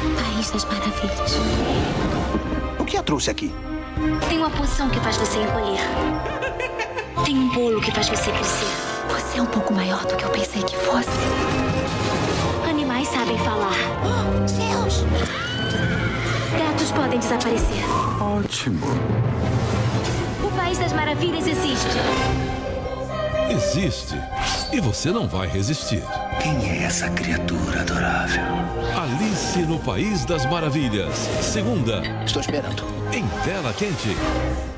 País das Maravilhas. O que a trouxe aqui? Tem uma poção que faz você encolher. Tem um bolo que faz você crescer. Você é um pouco maior do que eu pensei que fosse. Animais sabem falar. Oh, céus! Gatos podem desaparecer. Ótimo. O País das Maravilhas existe. Existe. E você não vai resistir. Quem é essa criatura adorável? Alice no País das Maravilhas. Segunda, Estou esperando. em tela quente.